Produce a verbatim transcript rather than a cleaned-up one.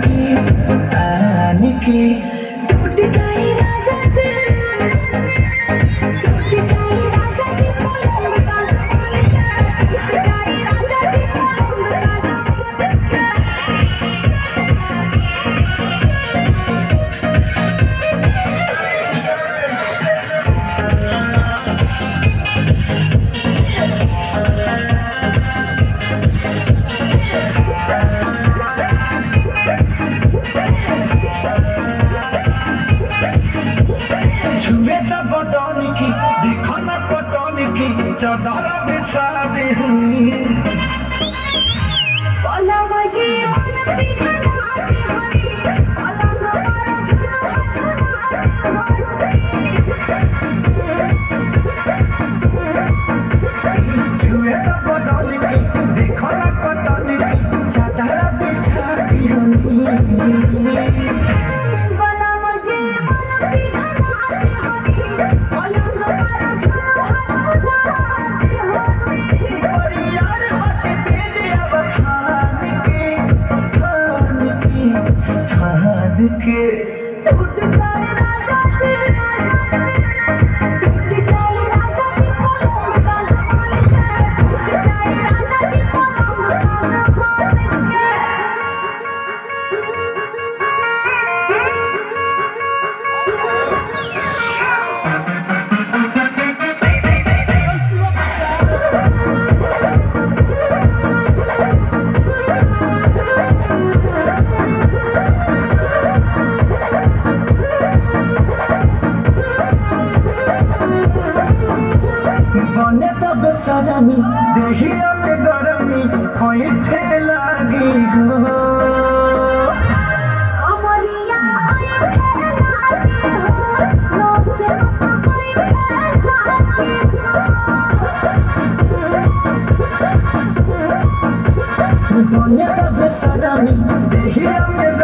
टूट जाए राजा जी, टूट जाए राजा जी पलंग का, टूट जाए राजा जी पलंग का। छुए न बदन की देखो न पतन की चादर बिछा दे पलंग जीवन पिघलाते हरी, पलंग पर झुलवा झुलवाते हरी। छुए न बदन की देखो न पतन की चादर बिछा दे पलंग जीवन पिघलाते हरी, पलंग पर झुलवा झुलवाते हरी। और यार हट दे दे अब खान के खान की खान के टूट जाए राजा जी, टूट जाए राजा जी पलंग का, टूट जाए राजा जी पलंग का। बने तब सजनी देहिया में गरमी कोई लागी हो अमरिया आए खेलाते हो, लोग से कोई खेलाते हो। बने तब सजनी देहिया में